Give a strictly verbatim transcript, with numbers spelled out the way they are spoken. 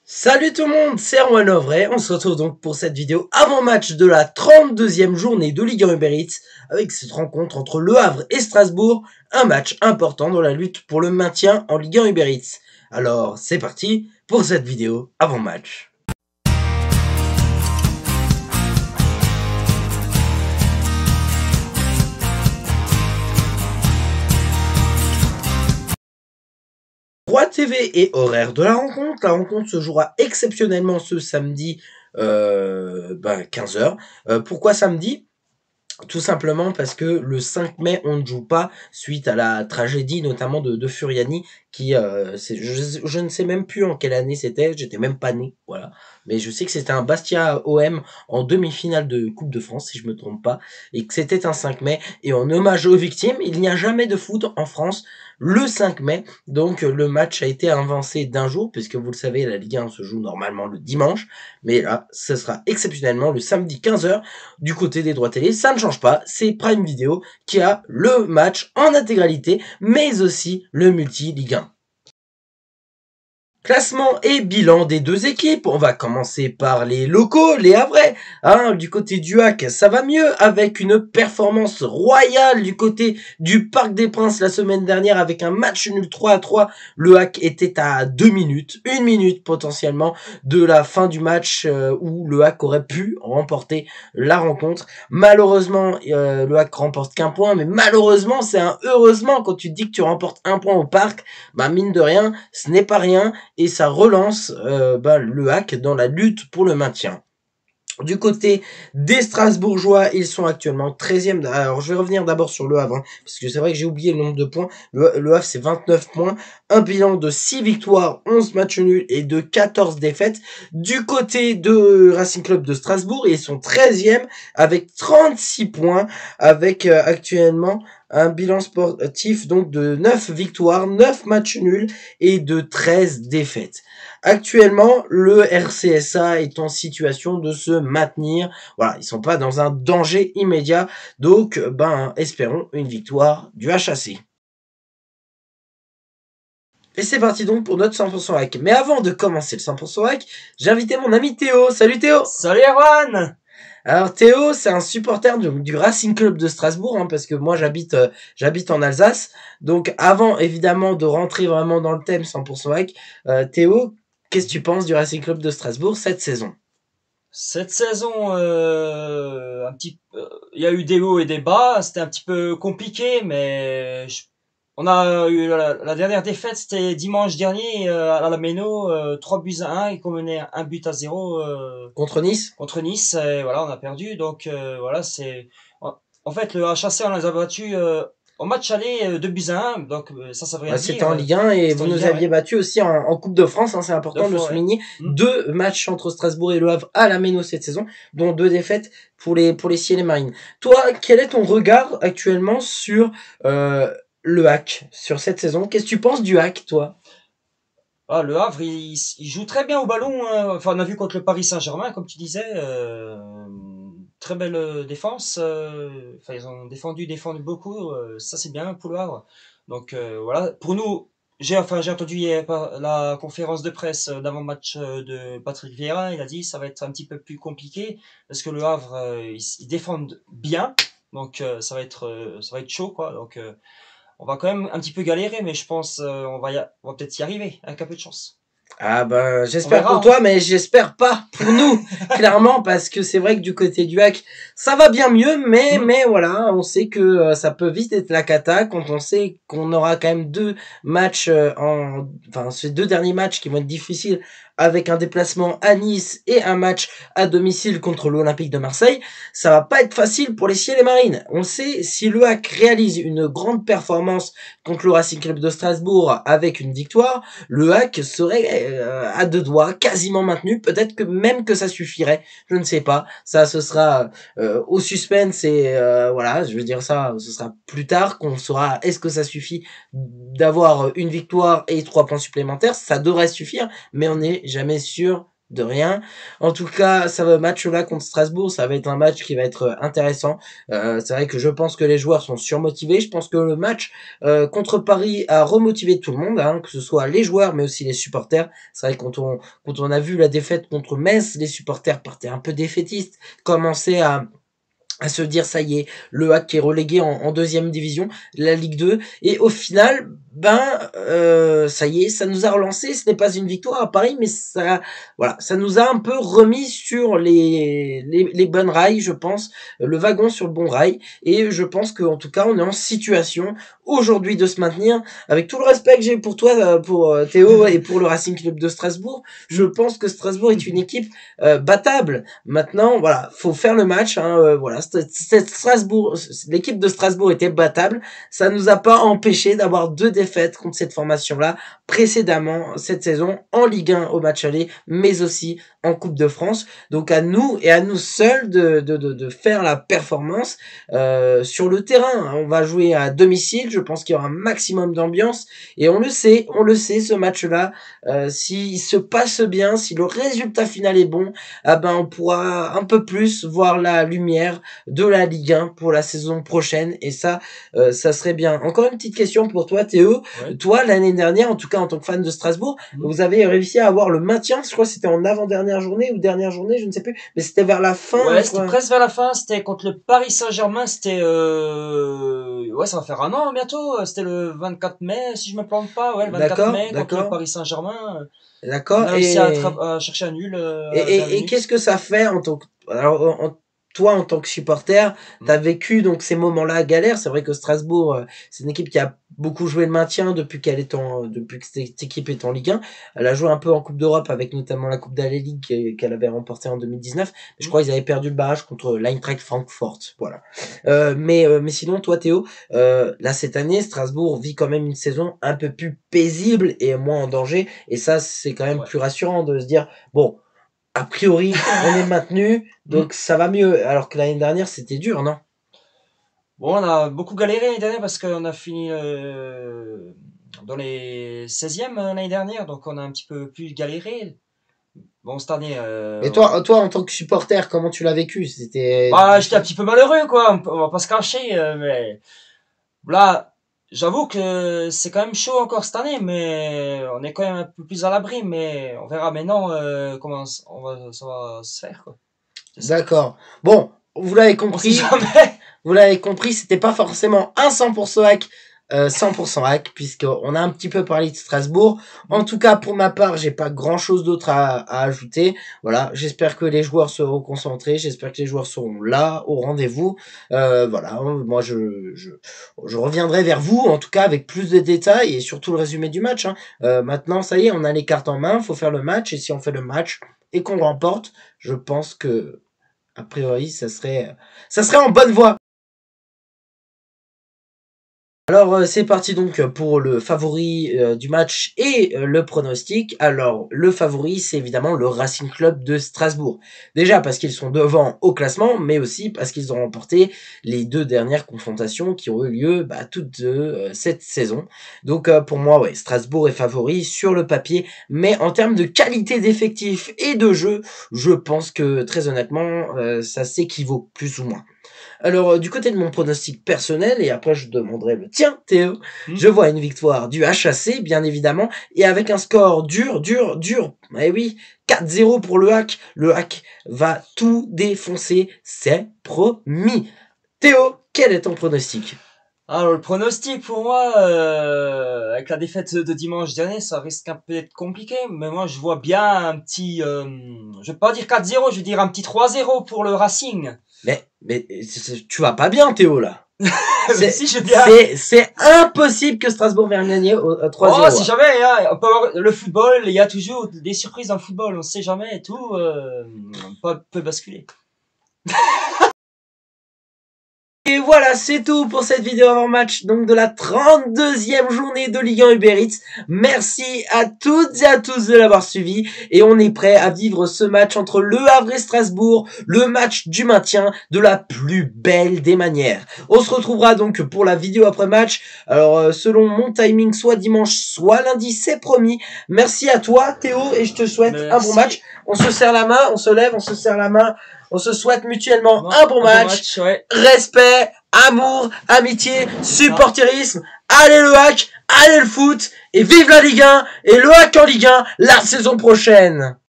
Salut tout le monde, c'est Erwan Lovray. On se retrouve donc pour cette vidéo avant-match de la trente-deuxième journée de Ligue un Uber Eats avec cette rencontre entre Le Havre et Strasbourg, un match important dans la lutte pour le maintien en Ligue un Uber Eats. Alors c'est parti pour cette vidéo avant-match. Droit T V et horaire de la rencontre. La rencontre se jouera exceptionnellement ce samedi euh, ben quinze heures. Euh, pourquoi samedi ? Tout simplement parce que le cinq mai, on ne joue pas suite à la tragédie notamment de, de Furiani qui, euh, c'est, je, je ne sais même plus en quelle année c'était, j'étais même pas né, voilà. Mais je sais que c'était un Bastia O M en demi-finale de Coupe de France, si je me trompe pas, et que c'était un cinq mai. Et en hommage aux victimes, il n'y a jamais de foot en France le cinq mai. Donc le match a été avancé d'un jour, puisque vous le savez, la Ligue un se joue normalement le dimanche. Mais là, ce sera exceptionnellement le samedi quinze heures du côté des droits télé. Ça ne change pas, c'est Prime Video qui a le match en intégralité, mais aussi le multi Ligue un. Classement et bilan des deux équipes. On va commencer par les locaux, les Havrais. Hein, du côté du H A C, ça va mieux avec une performance royale du côté du Parc des Princes la semaine dernière avec un match nul trois à trois. Le H A C était à deux minutes, une minute potentiellement de la fin du match euh, où le H A C aurait pu remporter la rencontre. Malheureusement, euh, le H A C remporte qu'un point, mais malheureusement, c'est un heureusement quand tu te dis que tu remportes un point au Parc. Bah mine de rien, ce n'est pas rien. Et ça relance euh, bah, le H A C dans la lutte pour le maintien. Du côté des Strasbourgeois, ils sont actuellement treizième. Alors, je vais revenir d'abord sur le Havre, hein, parce que c'est vrai que j'ai oublié le nombre de points. Le, le Havre, c'est vingt-neuf points. Un bilan de six victoires, onze matchs nuls et de quatorze défaites. Du côté de Racing Club de Strasbourg, ils sont treizième avec trente-six points, avec euh, actuellement un bilan sportif donc de neuf victoires, neuf matchs nuls et de treize défaites. Actuellement, le R C S A est en situation de se maintenir. Voilà, ils sont pas dans un danger immédiat. Donc, ben, espérons une victoire du H A C. Et c'est parti donc pour notre cent pour cent hack. Mais avant de commencer le cent pour cent hack, j'ai invité mon ami Théo. Salut Théo. Salut Erwan. Alors Théo, c'est un supporter du, du Racing Club de Strasbourg, hein, parce que moi j'habite euh, j'habite en Alsace. Donc avant évidemment de rentrer vraiment dans le thème cent pour cent hack, euh, Théo, qu'est-ce que tu penses du Racing Club de Strasbourg cette saison? Cette saison, euh, un petit, il euh, y a eu des hauts et des bas. C'était un petit peu compliqué, mais je, on a eu la, la dernière défaite, c'était dimanche dernier euh, à la Méno, euh, trois buts à un, et qu'on menait un but à zéro euh, Contre Nice? contre Nice. Et voilà, on a perdu. Donc euh, voilà, c'est en, en fait le H A C, on les a battus euh, au match aller euh, deux buts à un. Donc euh, ça, ça veut rien Ouais, c'était dire. en Ligue un et vous nous aviez ouais. battu aussi en, en Coupe de France, hein, c'est important de le fois, ouais. souligner. Hmm. Deux matchs entre Strasbourg et Le Havre à la Méno cette saison, dont deux défaites pour les pour les Ciels et Marines. Toi, quel est ton regard actuellement sur euh, le hack, sur cette saison? Qu'est-ce que tu penses du hack, toi? Ah, le Havre, il, il joue très bien au ballon. Hein. Enfin, on a vu contre le Paris Saint-Germain, comme tu disais. Euh, très belle euh, défense. Euh, enfin, ils ont défendu, défendu beaucoup. Euh, ça, c'est bien pour le Havre. Donc euh, voilà. Pour nous, j'ai enfin j'ai entendu hier la conférence de presse d'avant-match de Patrick Vieira. Il a dit ça va être un petit peu plus compliqué parce que le Havre, euh, ils, ils défendent bien. Donc euh, ça va être euh, ça va être chaud, quoi. Donc euh, on va quand même un petit peu galérer, mais je pense euh, on va y a... on va peut-être y arriver avec un peu de chance. Ah ben, On j'espère verra. pour Hein. toi, mais j'espère pas pour nous, clairement, parce que c'est vrai que du côté du hack, ça va bien mieux, mais Mm. mais voilà, on sait que euh, ça peut vite être la cata quand on sait qu'on aura quand même deux matchs euh, en, enfin ces deux derniers matchs qui vont être difficiles avec un déplacement à Nice et un match à domicile contre l'Olympique de Marseille. Ça va pas être facile pour les Ciels et Marines. On sait si le hack réalise une grande performance contre le Racing Club de Strasbourg avec une victoire, le hack serait euh, à deux doigts, quasiment maintenu. Peut-être que même que ça suffirait, je ne sais pas. Ça, ce sera euh, au suspense et euh, voilà, je veux dire ça, ce sera plus tard qu'on saura est-ce que ça suffit d'avoir une victoire et trois points supplémentaires. Ça devrait suffire, mais on n'est jamais sûr de rien. En tout cas, ça va match-là contre Strasbourg, ça va être un match qui va être intéressant. Euh, c'est vrai que je pense que les joueurs sont surmotivés. Je pense que le match euh, contre Paris a remotivé tout le monde, hein, que ce soit les joueurs, mais aussi les supporters. C'est vrai que quand on, quand on a vu la défaite contre Metz, les supporters partaient un peu défaitistes, commençaient à à se dire ça y est, le H A C qui est relégué en, en deuxième division, la Ligue deux, et au final, ben euh, ça y est, ça nous a relancé. Ce n'est pas une victoire à Paris, mais ça, voilà, ça nous a un peu remis sur les les, les bonnes rails, je pense, le wagon sur le bon rail, et je pense qu'en tout cas, on est en situation aujourd'hui de se maintenir. Avec tout le respect que j'ai pour toi, pour Théo et pour le Racing Club de Strasbourg, je pense que Strasbourg est une équipe euh, battable. Maintenant, voilà, faut faire le match, hein, euh, voilà. Cette Strasbourg, l'équipe de Strasbourg était battable. Ça nous a pas empêché d'avoir deux défaites contre cette formation-là précédemment cette saison en Ligue un au match aller, mais aussi en Coupe de France. Donc à nous et à nous seuls de de de, de faire la performance euh, sur le terrain. On va jouer à domicile. Je pense qu'il y aura un maximum d'ambiance et on le sait, on le sait. Ce match-là, euh, s'il se passe bien, si le résultat final est bon, ah ben on pourra un peu plus voir la lumière de la Ligue un pour la saison prochaine, et ça euh, ça serait bien. Encore une petite question pour toi, Théo. Ouais. Toi, l'année dernière, en tout cas en tant que fan de Strasbourg, mmh. vous avez réussi à avoir le maintien. Je crois que c'était en avant-dernière journée ou dernière journée, je ne sais plus, mais c'était vers la fin. Ouais, c'était presque vers la fin. C'était contre le Paris Saint-Germain. C'était euh... ouais, ça va faire un an bientôt. C'était le vingt-quatre mai, si je me plante pas. Ouais, le vingt-quatre mai contre le Paris Saint-Germain. D'accord. On a réussi et... à, tra- à chercher un nul. Euh, et et, et qu'est-ce que ça fait en tant que... Alors, en... toi, en tant que supporter, mmh. t'as vécu donc ces moments-là à galère. C'est vrai que Strasbourg, euh, c'est une équipe qui a beaucoup joué le maintien depuis qu'elle est en, depuis que cette équipe est en Ligue un. Elle a joué un peu en Coupe d'Europe avec notamment la Coupe d'Alley League qu'elle avait remportée en deux mille dix-neuf. Mais je mmh. crois qu'ils avaient perdu le barrage contre l'Eintracht Francfort. Voilà. Euh, mais euh, mais sinon, toi, Théo, euh, là cette année, Strasbourg vit quand même une saison un peu plus paisible et moins en danger. Et ça, c'est quand même ouais. plus rassurant de se dire bon. A priori, on est maintenu, donc ça va mieux. Alors que l'année dernière, c'était dur, non? Bon, on a beaucoup galéré l'année dernière parce qu'on a fini euh, dans les seizièmes l'année dernière, donc on a un petit peu plus galéré. Bon, cette année... Euh, Et toi, toi, en tant que supporter, comment tu l'as vécu? C'était... Bah, j'étais un petit peu malheureux, quoi. On va pas se cacher, euh, mais... Là, j'avoue que c'est quand même chaud encore cette année, mais on est quand même un peu plus à l'abri, mais on verra maintenant euh, comment on va, ça va se faire, quoi. D'accord. Bon, vous l'avez compris. Vous l'avez compris, c'était pas forcément un cent pour cent hack, euh, cent pour cent hack, puisqu'on a un petit peu parlé de Strasbourg. En tout cas, pour ma part, j'ai pas grand chose d'autre à, à ajouter. Voilà. J'espère que les joueurs seront concentrés. J'espère que les joueurs seront là, au rendez-vous. Euh, voilà. Moi, je, je, je reviendrai vers vous, en tout cas, avec plus de détails et surtout le résumé du match, hein. Euh, maintenant, ça y est, on a les cartes en main. Faut faire le match. Et si on fait le match et qu'on remporte, je pense que, a priori, ça serait, ça serait en bonne voie. Alors euh, c'est parti donc pour le favori euh, du match et euh, le pronostic. Alors le favori, c'est évidemment le Racing Club de Strasbourg. Déjà parce qu'ils sont devant au classement, mais aussi parce qu'ils ont remporté les deux dernières confrontations qui ont eu lieu bah, toute euh, cette saison. Donc euh, pour moi, ouais, Strasbourg est favori sur le papier, mais en termes de qualité d'effectif et de jeu, je pense que très honnêtement, euh, ça s'équivaut plus ou moins. Alors, euh, du côté de mon pronostic personnel, et après je demanderai le tien, Théo, mmh. je vois une victoire du H A C, bien évidemment, et avec un score dur, dur, dur. Eh oui, quatre zéro pour le H A C. Le H A C va tout défoncer, c'est promis. Théo, quel est ton pronostic? Alors, le pronostic, pour moi, euh, avec la défaite de dimanche dernier, ça risque un peu d'être compliqué, mais moi, je vois bien un petit, euh, je vais pas dire quatre zéro, je vais dire un petit trois zéro pour le Racing. Mais, mais, tu vas pas bien, Théo, là. C'est, si, je bien. C'est, c'est impossible que Strasbourg vienne gagner au trois zéro. Oh, c'est jamais, hein. On peut avoir le football, il y a toujours des surprises dans le football, on sait jamais et tout, euh, peut, peut basculer. Et voilà, c'est tout pour cette vidéo avant-match, donc de la trente-deuxième journée de Ligue un Uber Eats. Merci à toutes et à tous de l'avoir suivi, et on est prêt à vivre ce match entre Le Havre et Strasbourg, le match du maintien, de la plus belle des manières. On se retrouvera donc pour la vidéo après-match, alors euh, selon mon timing, soit dimanche, soit lundi, c'est promis. Merci à toi Théo, et je te souhaite Merci. un bon match. On se serre la main, on se lève, on se serre la main. On se souhaite mutuellement bon, un bon un match, bon match ouais. Respect, amour, amitié, supporterisme. Allez le hack, allez le foot, et vive la Ligue un, et le hack en Ligue un la saison prochaine.